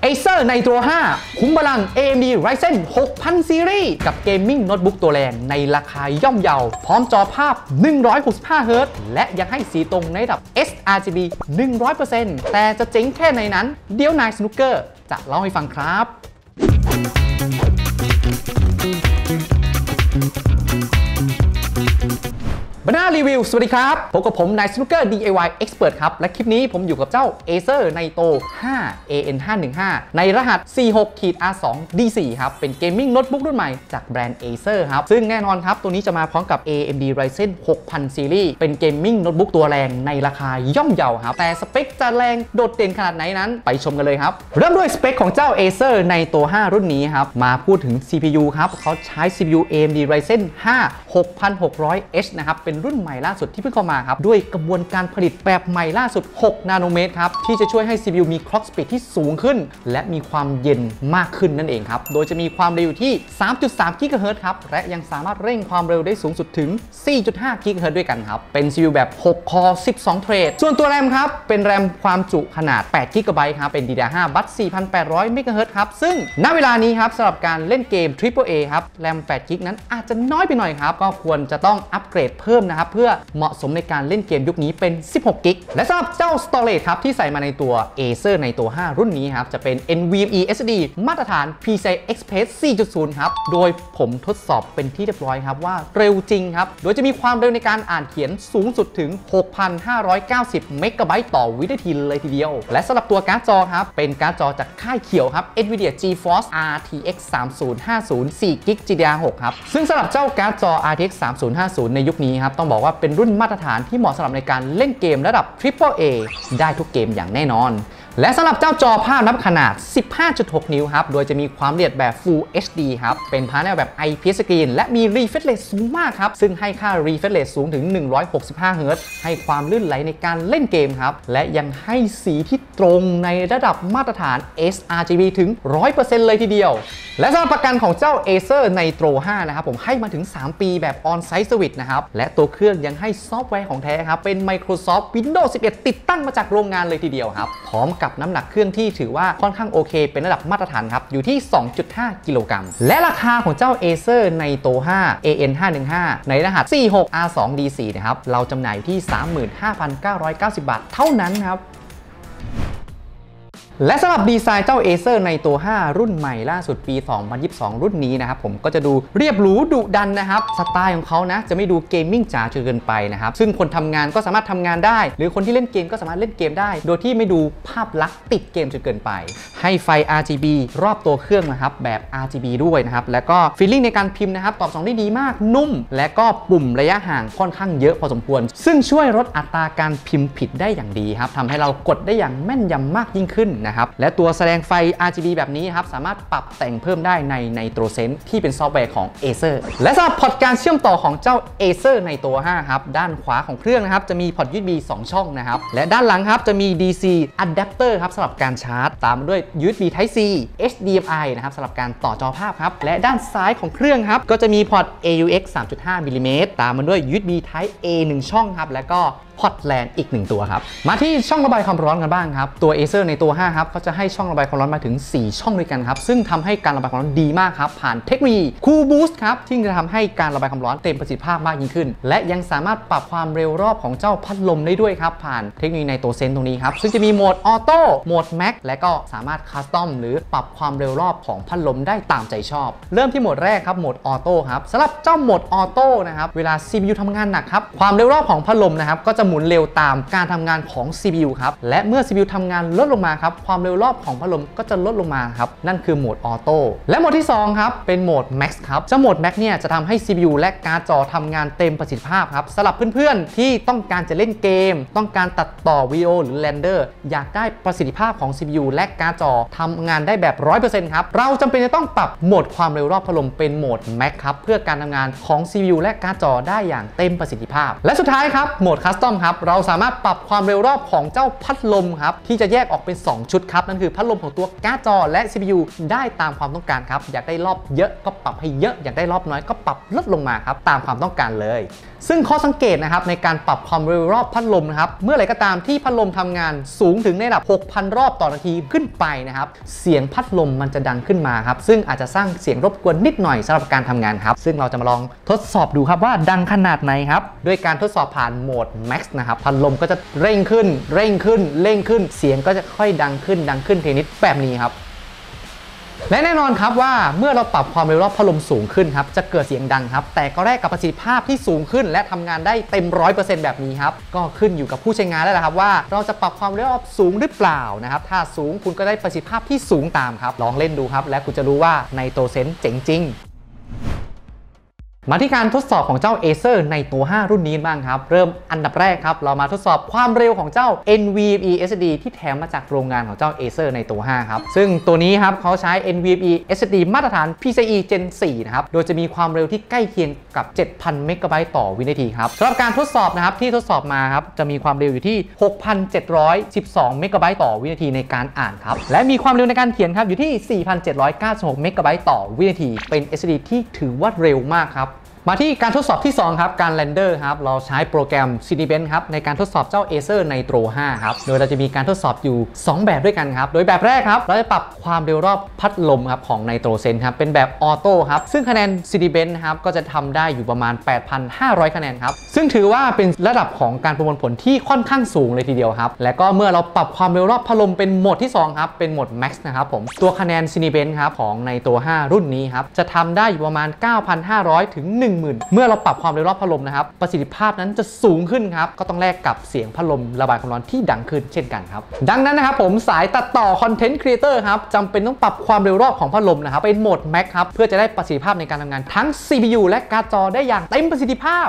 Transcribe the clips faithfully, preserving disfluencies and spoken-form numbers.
Acer Nitro ห้าคุ้มพลัง เอ เอ็ม ดี Ryzen หกพัน ซีรีส์กับเกมมิ่งโน้ตบุ๊กตัวแรงในราคาย่อมเยาพร้อมจอภาพหนึ่งร้อยหกสิบห้าเฮิร์ตซ์และยังให้สีตรงในระดับ เอส อาร์ จี บี หนึ่งร้อยเปอร์เซ็นต์ แต่จะเจ๋งแค่ไหนนั้นเดี๋ยวนายสนุกเกอร์จะเล่าให้ฟังครับบรรณารีวิวสวัสดีครับพบกับผมนายสนุกเกอร์ ดี ไอ วาย Expert ครับและคลิปนี้ผมอยู่กับเจ้า Acer Nitro ห้า เอ เอ็น ห้าหนึ่งห้า ในรหัส สี่หก อาร์ สอง ดี โฟร์ ครับเป็นเกมมิ่งโน้ตบุ๊กรุ่นใหม่จากแบรนด์ Acer ครับซึ่งแน่นอนครับตัวนี้จะมาพร้อมกับ เอ เอ็ม ดี Ryzen หกพัน ซีรีส์เป็นเกมมิ่งโน้ตบุ๊กตัวแรงในราคาย่อมเยาครับแต่สเปคจะแรงโดดเด่นขนาดไหนนั้นไปชมกันเลยครับเริ่มด้วยสเปคของเจ้า Acer Nitro ห้า รุ่นนี้ครับมาพูดถึง ซี พี ยู ครับเขาใช้ ซี พี ยู เอ เอ็ม ดี Ryzen ห้า หกพันหกร้อยเอช นะครับเป็นรุ่นใหม่ล่าสุดที่เพิ่งเข้ามาครับด้วยกระบวนการผลิตแบบใหม่ล่าสุดหกนาโนเมตรครับที่จะช่วยให้ ซี พี ยู มี clock speed ที่สูงขึ้นและมีความเย็นมากขึ้นนั่นเองครับโดยจะมีความเร็วที่ สามจุดสาม กิกะเฮิรตซ์ครับและยังสามารถเร่งความเร็วได้สูงสุดถึง สี่จุดห้า กิกะเฮิรตซ์ด้วยกันครับเป็น ซี พี ยู แบบหกคอร์สิบสองเทรดส่วนตัวแรมครับเป็นแรมความจุขนาดแปดกิกะไบต์ครับเป็น ดี ดี อาร์ ห้า บัส สี่พันแปดร้อย เมกะเฮิรตซ์ครับซึ่งณเวลานี้ครับสำหรับการเล่นเกม ทริปเปิล เอ ครับแรมแปดกิกนั้นอาจจะน้อยไปหน่อยครับก็ควรจะต้องอัปเกรดเพิ่มนะครับเพื่อเหมาะสมในการเล่นเกมยุคนี้เป็น สิบหก กิกและสำหรับเจ้า Storage ครับที่ใส่มาในตัว Acer Nitro ห้า รุ่นนี้ครับจะเป็น เอ็น วี เอ็ม อี เอส ดี มาตรฐาน พี ซี ไอ Express สี่จุดศูนย์ ครับโดยผมทดสอบเป็นที่เรียบร้อยครับว่าเร็วจริงครับโดยจะมีความเร็วในการอ่านเขียนสูงสุดถึง หกพันห้าร้อยเก้าสิบ เมกะไบต์ต่อวินาทีเลยทีเดียวและสำหรับตัวการ์ดจอครับเป็นการ์ดจอจากค่ายเขียวครับ NVIDIA GeForce อาร์ ที เอ็กซ์ สามพันห้าสิบ สี่ กิก จี ดี อาร์ หก ครับซึ่งสำหรับเจ้าการ์ดจอ อาร์ ที เอ็กซ์ สามพันห้าสิบ ในยุคนี้ครับต้องบอกว่าเป็นรุ่นมาตรฐานที่เหมาะสำหรับในการเล่นเกมระดับ ทริปเปิล เอ ได้ทุกเกมอย่างแน่นอนและสำหรับเจ้าจอภาพนับขนาด สิบห้าจุดหก นิ้วครับโดยจะมีความละเอียดแบบ Full เอช ดี ครับเป็นพาเนลแบบ ไอ พี เอส Screen และมี Refresh Rate สูงมากครับซึ่งให้ค่า Refresh Rate สูงถึงหนึ่งร้อยหกสิบห้าเฮิร์ตซ์ให้ความลื่นไหลในการเล่นเกมครับและยังให้สีที่ตรงในระดับมาตรฐาน เอส อาร์ จี บี ถึง หนึ่งร้อยเปอร์เซ็นต์ เลยทีเดียวและสำหรับประกันของเจ้า Acer Nitro ห้า นะครับผมให้มาถึงสามปีแบบ On-Site Service นะครับและตัวเครื่องยังให้ซอฟต์แวร์ของแท้ครับเป็น Microsoft Windows สิบเอ็ด ติดตั้งมาจากโรงงานเลยทีเดียวครับพร้อมกับน้ำหนักเครื่องที่ถือว่าค่อนข้างโอเคเป็นระดับมาตรฐานครับอยู่ที่ สองจุดห้า กิโลกรัมและราคาของเจ้า Acer Nitro ห้า เอ เอ็น ห้าหนึ่งห้า ในรหัส สี่ หก อาร์ สอง ดี โฟร์ นะครับเราจำหน่ายอยู่ที่ สามหมื่นห้าพันเก้าร้อยเก้าสิบ บาทเท่านั้นครับและสำหรับดีไซน์เจ้า Acer Nitro ห้า รุ่นใหม่ล่าสุดปี สองพันยี่สิบสอง รุ่นนี้นะครับผมก็จะดูเรียบหรูดุดันนะครับสไตล์ของเขานะจะไม่ดูเกมมิ่งจ๋าจนเกินไปนะครับซึ่งคนทำงานก็สามารถทำงานได้หรือคนที่เล่นเกมก็สามารถเล่นเกมได้โดยที่ไม่ดูภาพลักษณ์ติดเกมจนเกินไปให้ไฟ อาร์ จี บี รอบตัวเครื่องนะครับแบบ อาร์ จี บี ด้วยนะครับแล้วก็ฟีลลิ่งในการพิมพ์นะครับตอบสนองได้ดีมากนุ่มและก็ปุ่มระยะห่างค่อนข้างเยอะพอสมควรซึ่งช่วยลดอัตราการพิมพ์ผิดได้อย่างดีครับทำให้เรากดได้อย่างแม่นยำมากยิ่งขึ้นนะครับและตัวแสดงไฟ อาร์ จี บี แบบนี้ครับสามารถปรับแต่งเพิ่มได้ใน NitroSense ที่เป็นซอฟต์แวร์ของ Acer และสำหรับพอร์ตการเชื่อมต่อของเจ้า Acer Nitro ห้า ครับด้านขวาของเครื่องนะครับจะมีพอร์ต ยู เอส บี สอง ช่องนะครับและด้านหลังครับจะมี ดี ซี Adapter ครับสำหรับการชาร์จตามมาด้วย ยู เอส บี Type C เอช ดี เอ็ม ไอ นะครับสำหรับการต่อจอภาพครับและด้านซ้ายของเครื่องครับก็จะมีพอร์ต เอ ยู เอ็กซ์ สามจุดห้า มิลลิเมตรตามมาด้วย ยู เอส บี Type A หนึ่ง ช่องครับและก็พอร์ตแลนอีกหนึ่งตัวครับมาที่ช่องระบายความร้อนกันบ้างครับตัว Acer Nitro ห้า ครับเขาจะให้ช่องระบายความร้อนมาถึงสี่ช่องด้วยกันครับซึ่งทำให้การระบายความร้อนดีมากครับผ่านเทคโนโลยี Cool Boost ครับที่จะทำให้การระบายความร้อนเต็มประสิทธิภาพมากยิ่งขึ้นและยังสามารถปรับความเร็วรอบของเจ้าพัดลมได้ด้วยครับผ่านเทคโนโลยี NitroSense ตรงนี้ครับซึ่งจะมีโหมดออโต้โหมด Max และก็สามารถคัสตอมหรือปรับความเร็วรอบของพัดลมได้ตามใจชอบเริ่มที่โหมดแรกครับโหมดออโต้ครับสำหรับเจ้าโหมดออโต้นะครับเวลา ซี พี ยู ทำงานหนักครับความเร็วรอบของพัดลมนะครับก็จะหมุนเร็วตามการทำงานของ ซี พี ยู ครับและเมื่อ ซี พี ยู ทำงานลดลงมาครับความเร็วรอบของพัดลมก็จะลดลงมาครับนั่นคือโหมดออโต้และโหมดที่สองครับเป็นโหมด Max ครับเจ้าโหมด Max เนี่ยจะทำให้ ซี พี ยู และการ์ดจอทำงานเต็มประสิทธิภาพครับสำหรับเพื่อนๆที่ต้องการจะเล่นเกมต้องการตัดต่อวิดีโอหรือเรนเดอร์อยากได้ประสิทธิภาพของ ซี พี ยู และการ์ดจอทำงานได้แบบ ร้อยเปอร์เซ็นต์ ครับเราจำเป็นจะต้องปรับโหมดความเร็วรอบพัดลมเป็นโหมด Max ครับเพื่อการทำงานของ ซี พี ยู และการ์ดจอได้อย่างเต็มประสิทธิภาพและสุดท้ายครับโหมด Custom ต้องครับเราสามารถปรับความเร็วรอบของเจ้าพัดลมครับที่จะแยกออกเป็นสองชุดครับนั่นคือพัดลมของตัวการ์ดจอและ ซี พี ยู ได้ตามความต้องการครับอยากได้รอบเยอะก็ปรับให้เยอะอยากได้รอบน้อยก็ปรับลดลงมาครับตามความต้องการเลยซึ่งข้อสังเกตนะครับในการปรับความเร็วรอบพัดลมนะครับเมื่อไหร่ก็ตามที่พัดลมทำงานสูงถึงในระดับ หกพัน รอบต่อนาทีขึ้นไปนะครับเสียงพัดลมมันจะดังขึ้นมาครับซึ่งอาจจะสร้างเสียงรบกวนนิดหน่อยสำหรับการทำงานครับซึ่งเราจะมาลองทดสอบดูครับว่าดังขนาดไหนครับด้วยการทดสอบผ่านโหมด Max นะครับพัดลมก็จะเร่งขึ้นเร่งขึ้นเร่งขึ้นเสียงก็จะค่อยดังขึ้นดังขึ้นทีนิดแบบนี้ครับและแน่นอนครับว่าเมื่อเราปรับความเร็วรอบพัดลมสูงขึ้นครับจะเกิดเสียงดังครับแต่ก็แลกกับประสิทธิภาพที่สูงขึ้นและทำงานได้เต็ม ร้อยเปอร์เซ็นต์ แบบนี้ครับก็ขึ้นอยู่กับผู้ใช้งานแล้วนะครับว่าเราจะปรับความเร็วรอบสูงหรือเปล่านะครับถ้าสูงคุณก็ได้ประสิทธิภาพที่สูงตามครับลองเล่นดูครับและคุณจะรู้ว่าในโตเซนเจ๋งจริงมาที่การทดสอบของเจ้า Acer ในตัว ห้า รุ่นนี้บ้างครับเริ่มอันดับแรกครับเรามาทดสอบความเร็วของเจ้า เอ็น วี เอ็ม อี เอส ดี ที่แถมมาจากโรงงานของเจ้า Acer ในตัว ห้า ครับซึ่งตัวนี้ครับเขาใช้ เอ็น วี เอ็ม อี เอส ดี มาตรฐาน พี ซี อี Gen โฟร์ นะครับโดยจะมีความเร็วที่ใกล้เคียงกับ เจ็ดพัน เมกะไบต์ต่อวินาทีครับสำหรับการทดสอบนะครับที่ทดสอบมาครับจะมีความเร็วอยู่ที่ หกพันเจ็ดร้อยสิบสอง เมกะไบต์ต่อวินาทีในการอ่านครับและมีความเร็วในการเขียนครับอยู่ที่ สี่พันเจ็ดร้อยเก้าสิบหก เมกะไบต์ต่อวินาทีเป็น เอส ดี ที่ถือว่าเร็วมากครับมาที่การทดสอบที่สองครับการเรนเดอร์ครับเราใช้โปรแกรม Cinebench ครับในการทดสอบเจ้า Acer Nitro ไฟว์ ครับโดยเราจะมีการทดสอบอยู่สองแบบด้วยกันครับโดยแบบแรกครับเราจะปรับความเร็วรอบพัดลมครับของ Nitro Sense ครับเป็นแบบออโต้ครับซึ่งคะแนน Cinebench ครับก็จะทำได้อยู่ประมาณ แปดพันห้าร้อย คะแนนครับซึ่งถือว่าเป็นระดับของการประมวลผลที่ค่อนข้างสูงเลยทีเดียวครับและก็เมื่อเราปรับความเร็วรอบพัดลมเป็นโหมดที่สองครับเป็นโหมด Max นะครับผมตัวคะแนน Cinebench ครับของในตัว ห้า รุ่นนี้ครับจะทำได้อยู่ประมาณ เก้าพันห้าร้อย ถึง หนึ่งหมื่น เมื่อเราปรับความเร็วรอบพัดลมนะครับประสิทธิภาพนั้นจะสูงขึ้นครับก็ต้องแลกกับเสียงพัดลมระบายความร้อนที่ดังขึ้นเช่นกันครับดังนั้นนะครับผมสายตัดต่อคอนเทนต์ครีเอเตอร์ครับจำเป็นต้องปรับความเร็วรอบของพัดลมนะครับเป็นโหมด Max ครับเพื่อจะได้ประสิทธิภาพในการทำงานทั้ง ซี พี ยู และการ์ดจอได้อย่างเต็มประสิทธิภาพ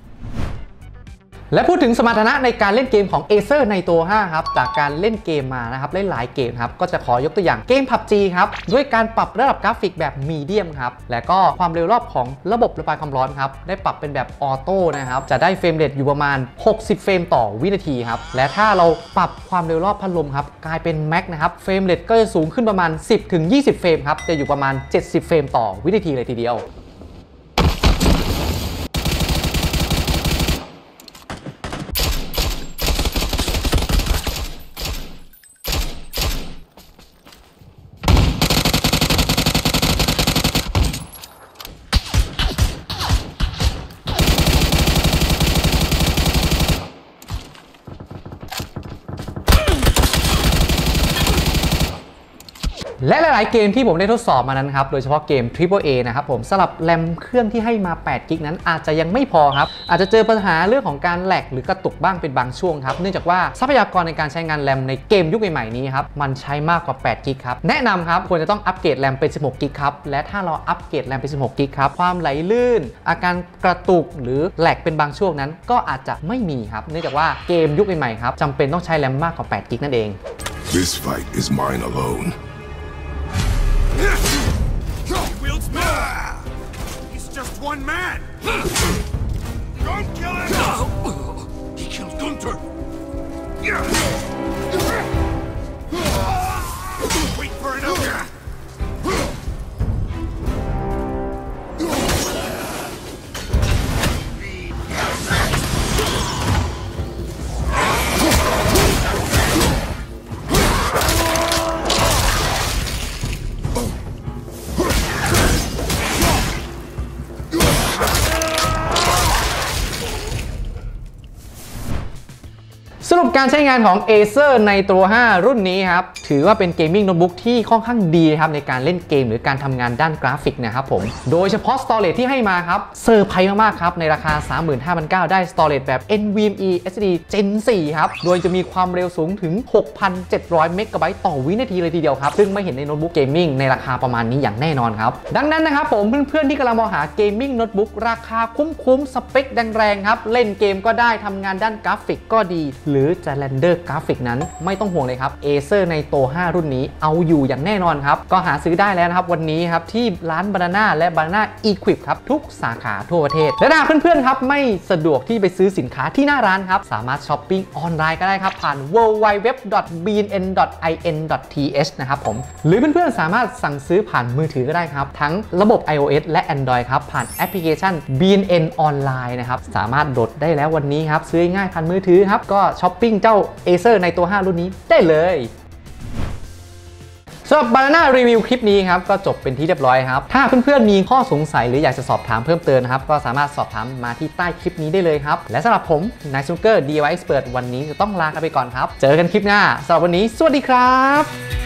และพูดถึงสมรรถนะในการเล่นเกมของ Acer ในตัว ห้า ครับจากการเล่นเกมมานะครับหลายๆเกมครับก็จะขอยกตัวอย่างเกม พับจี ครับด้วยการปรับระดับกราฟิกแบบมีเดียมครับและก็ความเร็วรอบของระบบระบายความร้อนครับได้ปรับเป็นแบบออโต้นะครับจะได้เฟรมเรทอยู่ประมาณหกสิบเฟรมต่อวินาทีครับและถ้าเราปรับความเร็วรอบพัดลมครับกลายเป็น Max นะครับเฟรมเรทก็จะสูงขึ้นประมาณ สิบถึงยี่สิบ เฟรมครับจะอยู่ประมาณเจ็ดสิบเฟรมต่อวินาทีเลยทีเดียวและหลายๆเกมที่ผมได้ทดสอบมานั้นครับโดยเฉพาะเกม ทริปเปิล เอ นะครับผมสำหรับแรมเครื่องที่ให้มาแปดกิกนั้นอาจจะยังไม่พอครับอาจจะเจอปัญหาเรื่องของการแหลกหรือกระตุกบ้างเป็นบางช่วงครับเนื่องจากว่าทรัพยากรในการใช้งานแรมในเกมยุคใหม่ๆนี้ครับมันใช้มากกว่าแปดกิกครับแนะนำครับควรจะต้องอัปเกรดแรมเป็นสิบหกกิกครับและถ้าเราอัปเกรดแรมเป็นสิบหกกิกครับความไหลลื่นอาการกระตุกหรือแหลกเป็นบางช่วงนั้นก็อาจจะไม่มีครับเนื่องจากว่าเกมยุคใหม่ๆครับจำเป็นต้องใช้แรมมากกว่าแปดกิกนั่นเอง This fight is mine alone He wields power! He's just one man! Don't kill him! No! He killed Gunther! Wait for it over! สรุปการใช้งานของ Acer ในตัว ห้า รุ่นนี้ครับถือว่าเป็นเกมมิ่งโน้ตบุ๊กที่ค่อนข้างดีครับในการเล่นเกมหรือการทำงานด้านกราฟิกนะครับผมโดยเฉพาะ Storage ที่ให้มาครับเซอร์ไพรส์มากๆครับในราคา สามหมื่นห้าพันเก้าร้อย ได้ Storage แบบ เอ็น วี เอ็ม อี เอส ดี Gen โฟร์ ครับโดยจะมีความเร็วสูงถึง หกพันเจ็ดร้อย เมกะไบต์ต่อวินาทีเลยทีเดียวครับซึ่งไม่เห็นในโน้ตบุ๊กเกมมิ่งในราคาประมาณนี้อย่างแน่นอนครับดังนั้นนะครับผมเพื่อนๆที่กำลังมองหาเกมมิ่งโน้ตบุ๊กราคาคุ้มๆสเปคแรงๆครับเล่นเกมก็ได้ทำงานด้านกราฟิกก็ดีหรือจะ Slender Graphic นั้นไม่ต้องห่วงเลยครับ Acer Nitro ห้า รุ่นนี้เอาอยู่อย่างแน่นอนครับก็หาซื้อได้แล้วนะครับวันนี้ครับที่ร้าน Banana และ Banana Equip ครับทุกสาขาทั่วประเทศและถ้าเพื่อนๆครับไม่สะดวกที่ไปซื้อสินค้าที่หน้าร้านครับสามารถช้อปปิ้งออนไลน์ก็ได้ครับผ่าน ดับเบิลยู ดับเบิลยู ดับเบิลยู ดอท บี เอ็น เอ็น ดอท ไอ เอ็น ดอท ที เอช นะครับผมหรือเพื่อนๆสามารถสั่งซื้อผ่านมือถือก็ได้ครับทั้งระบบ iOS และ Android ครับผ่านแอปพลิเคชัน บี เอ็น เอ็น ออนไลน์นะครับสามารถโหลดได้แล้ววันนี้ครับซื้อง่ายผ่านมือถือครับก็ช้อปปิ้งเจ้า Acer Nitro ห้า รุ่นนี้ได้เลยสำหรับ Banana รีวิวคลิปนี้ครับก็จบเป็นที่เรียบร้อยครับถ้าเพื่อนๆมีข้อสงสัยหรืออยากจะสอบถามเพิ่มเติมนะครับก็สามารถสอบถามมาที่ใต้คลิปนี้ได้เลยครับและสำหรับผมนายสนุกเกอร์ ดี ไอ วาย Expert วันนี้จะต้องลากันไปก่อนครับเจอกันคลิปหน้าสำหรับวันนี้สวัสดีครับ